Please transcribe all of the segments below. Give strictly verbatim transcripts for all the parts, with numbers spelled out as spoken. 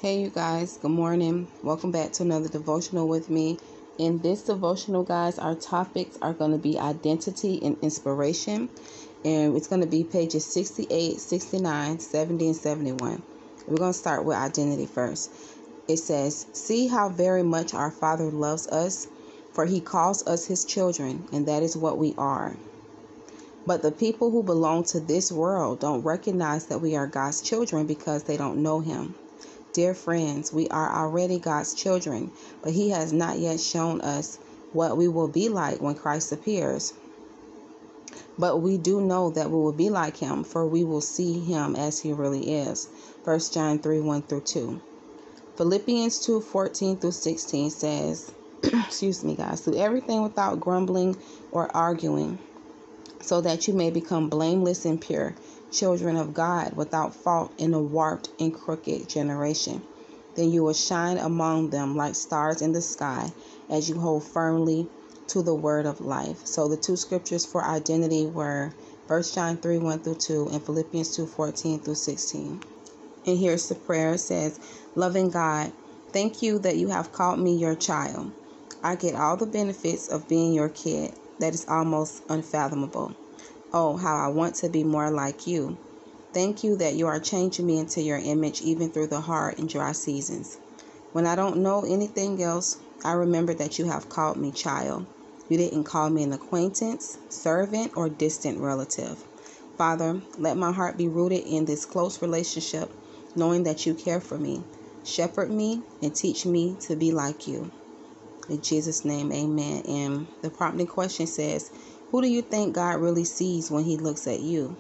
Hey, you guys, good morning. Welcome back to another devotional with me. In this devotional, guys, our topics are going to be identity and inspiration, and it's going to be pages sixty-eight, sixty-nine, seventy, and seventy-one. We're going to start with identity first. It says, "See how very much our Father loves us, for he calls us his children, and that is what we are. But the people who belong to this world don't recognize that we are God's children because they don't know him. Dear friends, we are already God's children, but he has not yet shown us what we will be like when Christ appears. But we do know that we will be like him, for we will see him as he really is." First John three, one through two. Philippians two, fourteen through sixteen says, excuse me guys, "Do everything without grumbling or arguing, so that you may become blameless and pure, children of God, without fault in a warped and crooked generation. Then you will shine among them like stars in the sky as you hold firmly to the word of life." So the two scriptures for identity were First John three, one through two and Philippians two, fourteen through sixteen. And here's the prayer. It says, "Loving God, thank you that you have called me your child. I get all the benefits of being your kid. That is almost unfathomable. Oh, how I want to be more like you. Thank you that you are changing me into your image even through the hard and dry seasons. When I don't know anything else, I remember that you have called me child. You didn't call me an acquaintance, servant, or distant relative. Father, let my heart be rooted in this close relationship, knowing that you care for me. Shepherd me and teach me to be like you. In Jesus' name, amen." And the prompting question says, who do you think God really sees when he looks at you?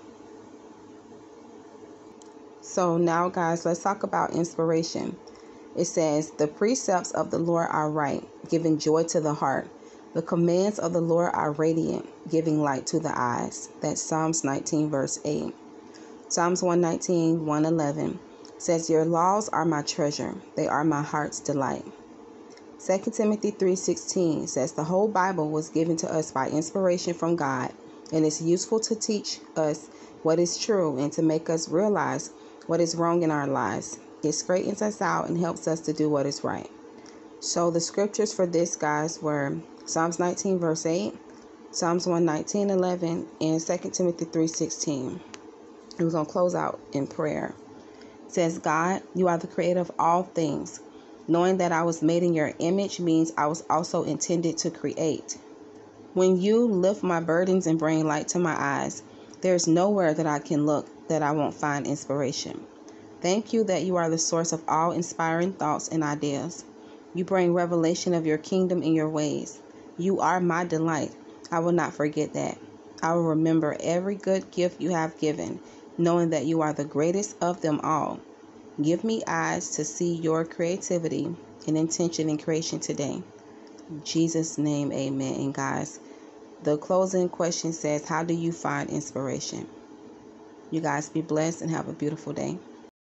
So now, guys, let's talk about inspiration. It says, "The precepts of the Lord are right, giving joy to the heart. The commands of the Lord are radiant, giving light to the eyes." That's Psalms nineteen, verse eight. Psalms one nineteen, one eleven says, "Your laws are my treasure. They are my heart's delight." Second Timothy three sixteen says, "The whole Bible was given to us by inspiration from God, and is useful to teach us what is true and to make us realize what is wrong in our lives. It straightens us out and helps us to do what is right." So the scriptures for this, guys, were Psalms nineteen, verse eight, Psalms one nineteen, eleven, and Second Timothy three sixteen. And we're going to close out in prayer. It says, "God, you are the creator of all things. Knowing that I was made in your image means I was also intended to create. When you lift my burdens and bring light to my eyes, there's nowhere that I can look that I won't find inspiration. Thank you that you are the source of all inspiring thoughts and ideas. You bring revelation of your kingdom and your ways. You are my delight. I will not forget that. I will remember every good gift you have given, knowing that you are the greatest of them all. Give me eyes to see your creativity and intention in creation today. In Jesus' name, amen." And guys, the closing question says, how do you find inspiration? You guys be blessed and have a beautiful day.